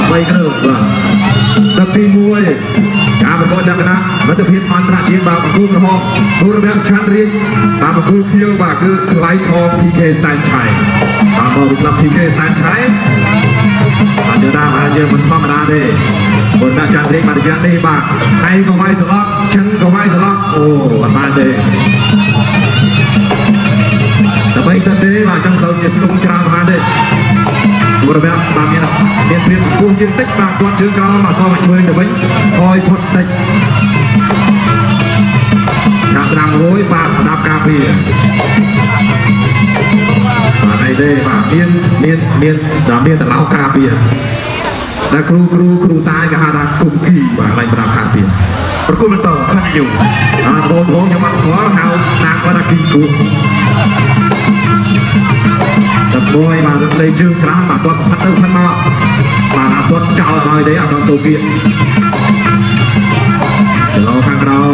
វ័យគ្រឿងបាទទឹកទី1ការប្រកួតដាក់ណាមិត្តភាពអន្តរជាតិបាទប្រគូក្រហមទូរទស្សន៍ឆាន់រៀងបាទប្រគូខៀវបាទគឺថ្លៃថង TK សានឆៃបាទមកពីក្លឹប TK សានឆៃបាទយើងតាមថាយើងមិនធម្មតាទេបុណ្យដាក់ឆាន់រៀងបាទរយៈនេះបាទហើយក៏វាយស្លប់ចិនក៏វាយស្លប់អូអត់បានទេដើម្បីទៅទេបាទចង់សូវជាស្គមច្រើនបានទេទូរទស្សន៍បាទមានព្រៀបពោះជាងតិចបាទគាត់ជើងក្រោមបាទសងមកជួយទៅវិញខយផុតតិចដាក់ស្ដាំរួយបាទប្រដាប់ការពារបាទអីទេបាទមានតឡៅការពារដែលគ្រូតាយគេហៅថាគុំគីបាទឡើងប្រដាប់ការពារប្រគល់បន្តខណ្ឌយូបងខ្ញុំអត់ស្គាល់ហៅតាមគាត់ថាគីគូតែមួយបាទរត់លេងជើងខ្លះបាទគាត់ផាត់ទៅផាត់មកបាទអត់ចោលឲ្យទេអត់ដល់ទូគៀកចូលខាងក្រៅ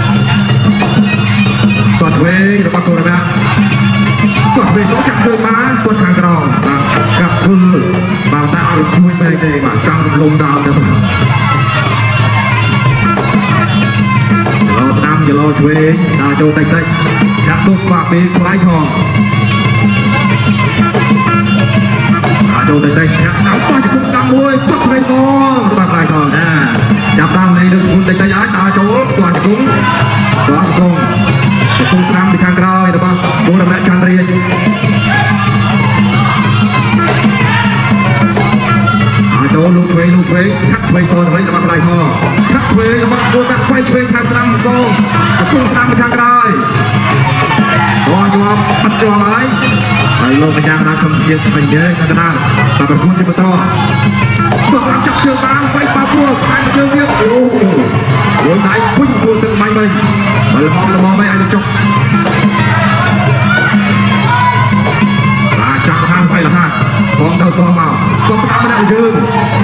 គាត់ឆ្វេងរបស់កូរ៉េគាត់ឆ្វេងសុំចាប់ជើងបានគាត់ខាងក្រៅបាទកាប់ធ្វើបាទតែអត់ជួយបែកទេបាទចង់លំដល់ទៅបាទស្ដាំចលោឆ្វេងដល់ចូលតិចចាប់ទុកបាទពេលខ្លាយផងចូលទៅខាងស្ដាំបោះជង្គង់ស្ដាំមួយគាត់ឆ្វេងសងបាទខ្លាយផងណាចាប់តាមនេះនឹងខ្លួនតិចឲ្យដល់ចូលគាត់ជង្គង់ស្ដាំពីខាងក្រោយរបស់គូរ៉ាច័ន្ទរាជចូលលូកឆ្វេងខាត់ឆ្វេងសងទៅវិញរបស់ខ្លាយផងខាត់ឆ្វេងរបស់គូរ៉ាខ្វែងឆ្វេងខាងស្ដាំសងជង្គង់ស្ដាំពីខាងក្រោយជាប់បាត់ជាប់ហើយលោកម្ចាស់ដល់ខំជាងវិញទេកណ្ដាលតែប្រគួតជាបន្តគាត់ស្ដាំចាប់ជើងបានបែកបាល់ព្រួលខាងជើងទៀតអូដៃពុញគួរទឹកបាញ់វិញបើល្មមមិនអាចចុកបាទចាប់ខាងបែកលហាសងទៅសងមកគាត់ស្ដាំម្នាក់ជើង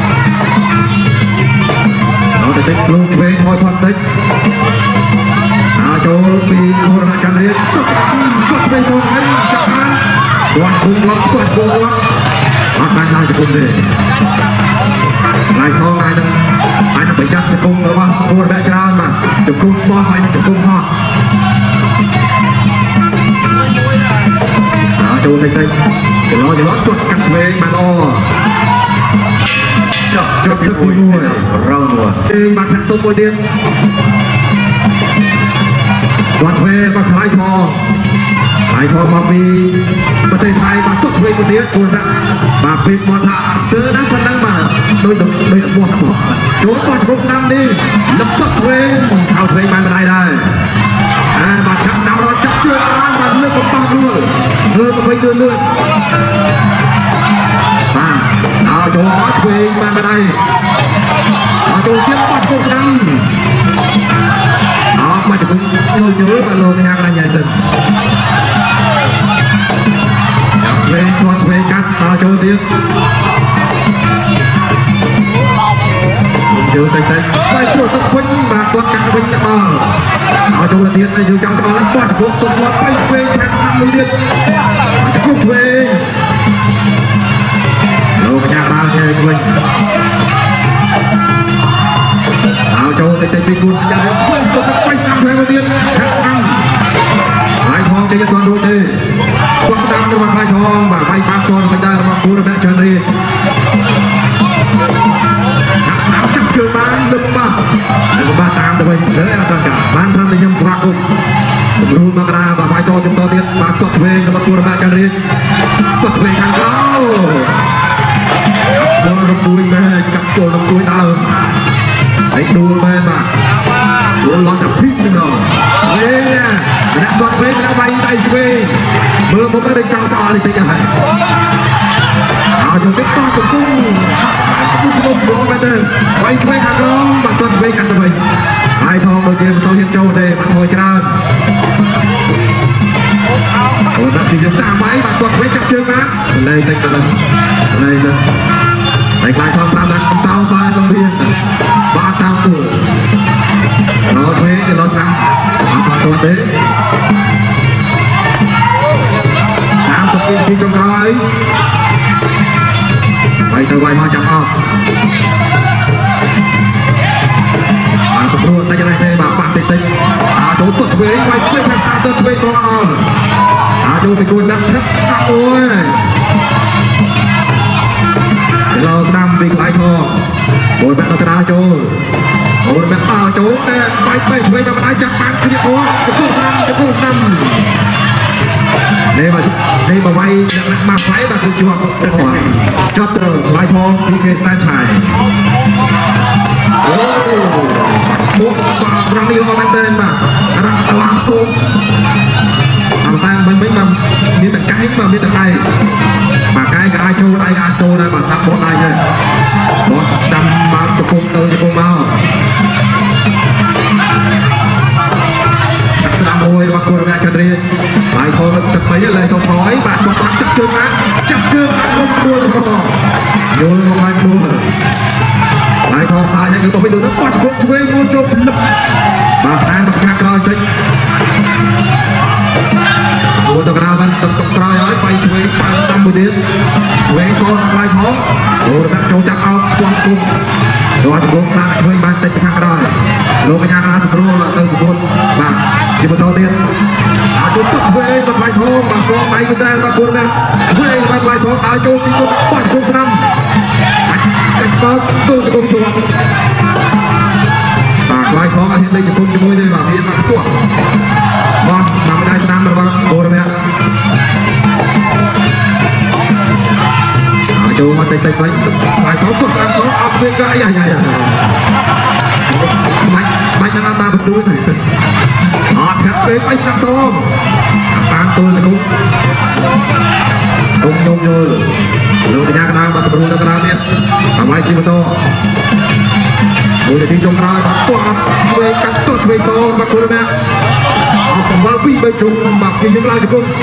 ដល់តែតិចលូឆ្វេងថយផុតតិចចូលពីគូរ៉ាច័ន្ទរាជគាត់ឆ្វេងសងវិញចាប់បានគាត់គង់អត់បានឡើងជង្គង់ទេឡាយខងអាចនឹងបញ្ចប់ជង្គង់របស់គូរ៉ាច្រើនបាទជង្គង់បោះហើយនឹងជង្គង់ហោះចូលតិចច្រឡំគាត់កាត់ឆ្វេងបានល្អចុះទឹកទី1រងមួយទេបានថាទុំមួយទៀតគាត់ឆ្វេងមកខ្លាយផងមកពីប្រទេសថៃបាទគាត់ឆ្វេងមួយទៀតគួរដាក់បាទពេលមកថាស្ទើរណាស់ប៉ុណ្ណឹងបាទដូចបោះចូលបោះជង្គង់ស្ដាំនេះលឹបទឹកឆ្វេងខោឆ្វេងបានម្ដាយដែរបាទខាត់ស្ដាំរត់ចាប់ជើងបានបាទលើកបំផាស់រួលលើកទៅវិញលឿនបាទដល់ចូលមកឆ្វេងបានម្ដាយដល់ចូលទៀតបោះជង្គង់ស្ដាំមកជង្គង់យល់បាទលោកញ៉ាំដល់ញ៉ៃសិនឆ្វេងគាត់ឆ្វេងកាត់ដល់ចូលទៀតចូលតិចបែកព្រោះទឹកវិញបាទគាត់កាត់វិញតែដល់ដល់ចូលទៀតហើយយើងចង់ដល់បោះជង្គង់ទុំគាត់បែកឆ្វេងខាងខាងមួយទៀតជង្គង់ឆ្វេងលោកញ៉ាំដល់ញ៉ៃវិញចូលតិចពីគូចាស់គាត់បែកស្ដាំឆ្វេងមួយទៀតខាងស្ដាំហើយថងចេញអត់ទាន់រួចទេគាត់ស្ដាំរបស់ខ្លាយថងបាទវាយបាក់សនមិនដែររបស់គូរ៉ាច័ន្ទរាជខាងស្ដាំចាប់ជើងបានលឹបបាសតាមទៅវិញលើអត់ទាន់កាបានត្រឹមតែខ្ញុំស្វាគមន៍គំរូមកក្រាបាទវាយតចំតទៀតបាទគាត់ឆ្វេងរបស់គូរ៉ាច័ន្ទរាជគាត់ឆ្វេងខាងក្រៅចូលរំជួយមែនកាប់ចូលរំជួយដើមហើយដួលមែនបាទដួលឡងតែភីកហ្នឹងវិញណាអ្នកគាត់ឆ្វេងអ្នកវាយដៃឆ្វេងមើលមុខទៅចង់ស្អល់តិចហើយយកទឹកតជង្គង់លោកមែនទេវាយឆ្វេងខាងក្រោមបាទគាត់ឆ្វេងកាត់ទៅវិញហើយថងដូចជាមិនសូវហ៊ានចូលទេបាទថយច្រើនអូដាក់ជាតាមវាយបាទគាត់ឆ្វេងចាប់ជើងបានលេងសិចទៅលេងសិចតែខ្លាយថង5ដាក់តោសាយសំរៀងបាទតាមគូរឆ្វេងទៅស្ដាំអត់គាត់ទេ30នាទីចុងក្រោយ Vậy tôi quay hoa chặt không ធ្វើវាយធ្វើខាងស្ដាំទៅធ្វើសងអល់ចូលពីគូនដាក់ទឹកស្ដាប់អូយឡោស្ដាំពីក្លាយផងអូនបាក់ទៅតាចូលអូនបាក់ចូលតែបាយទៅជួយតែមិនអាចចាប់បានគ្នាអូទៅគូស្ដាំនេះមកវាយមកវាយតែគូជាប់ចាប់ទៅក្លាយផងពីគេសានឆៃអូបុកបាក់រំនេះអត់មែនទេបាទរំក្លាមសូមតាមមិនបានមានតកែបាទមានតកែបាទកែក៏អាចចូលដៃក៏អាចចូលដែរបាទថាបត់ដៃទេបត់តាមមកទៅគុំទៅមកស្ដាំមួយរបស់គូរវាចន្ទរាហើយខលទឹកបីឡើយទៅថយបាទគាត់ចាប់ជើងមកមុខគួររបស់យល់មកហើយគួរហើយខលសាយហើយគឺទៅដូចនោះគាត់ឆ្វេងមួយចូលភ្លឹបបាទខាងទៅខាងក្រោយតិចអូតក្រៅហ្នឹងទឹកក្រោយហើយបាយឆ្វេងប៉ាំតាមមួយទៀតឆ្វេងសល់ខ្លាយផងអូដាក់ចូលចាប់អោបខ្វះគុំរត់ជង្គង់ដាក់ឆ្វេងបានតិចខាងក្រោយលោកកញ្ញារាសព្រួលទៅជង្គង់បាទជាបន្តទៀតចូលទឹកឆ្វេងបាត់ខ្លាយផងបាទសងដៃទៅតែបាទគុណណាឆ្វេងបាត់ខ្លាយផងឲ្យចូលទីគុំបោះជង្គង់ស្ដាំកាច់បើទៅជង្គង់ជាប់បាទខ្លាយផងអត់ហ៊ានលេងជង្គង់ជាមួយទេបាទវាបាត់ខ្ពស់បាទតាមដៃស្ដាំរបស់គូរវាចូលមកតិចវិញខ្លាយផងស្ដាំផងអត់វាកាយបាច់នឹងអត់បានបន្ទួយទេអត់ខាត់ទេបាយស្ដាំសងបានទល់ជង្គង់ទុំយល់លោកកញ្ញាកណ្ដាលមកសម្រួលនៅកណ្ដាលទៀតអ្វីជាបន្តមួយនាទីចុងក្រោយបាទទាត់ឆ្វេងកាត់ទាត់ឆ្វេងតបាទគូរវាអត់បង្វិលពី3ជុំបាទគេយើងឡើងជង្គង់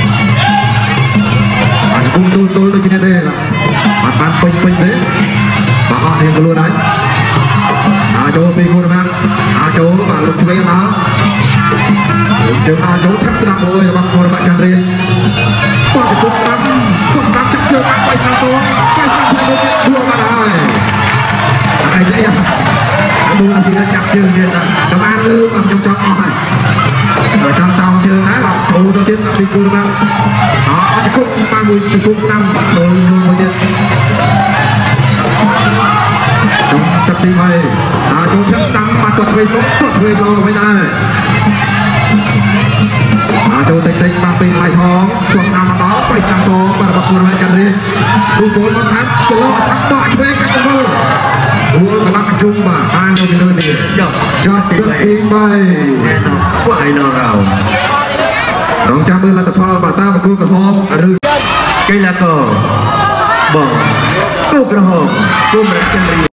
បាទជង្គង់ទល់ដូចគ្នាទេអត់បានពេញទេបាទអត់រៀងខ្លួនហើយចូលពីគូរវាចូលបាទលោកឆ្វេងដល់ជើងដល់ចូលថាក់ស្ដាប់មួយរបស់គូរវាចន្ទរាបោះជង្គង់ស្ដាំចាប់ជើងបាក់បាយស្ដាំចូលបាយស្ដាំទៅទៀតដួលបាត់ហើយអីយ៉ាមើលទីចាប់ជើងទៀតតែបានលើមកខ្ញុំចង់អស់ហើយដល់ចាំតោងជើងហើយបាទគ្រូទៅទៀតពីគូរវាអត់ជង្គង់បានមួយជង្គង់ស្ដាំចូលមួយទៀតទឹកទី3ចូលឈឹកស្ដាំបាត់គាត់ធ្វើសងវិញដែរចូលតិចបានពីឡៃផងគាត់ស្ដាំមកដល់បាយស្ដាំសងបាទរបស់គូរវាចន្ទរាគូចូលមកខាត់ចលោស្ដាំបោះឆ្វេងកាត់ទៅគូកន្លងជុំបាទបានទៅទៀតចាប់ទឹកទី3ណែនោះខ្វះនៅរោរងចាំមើលលទ្ធផលបាទតាប្រគល់ក្រហមឬកីឡាករបងគូក្រហមគូមរៈចន្ទរា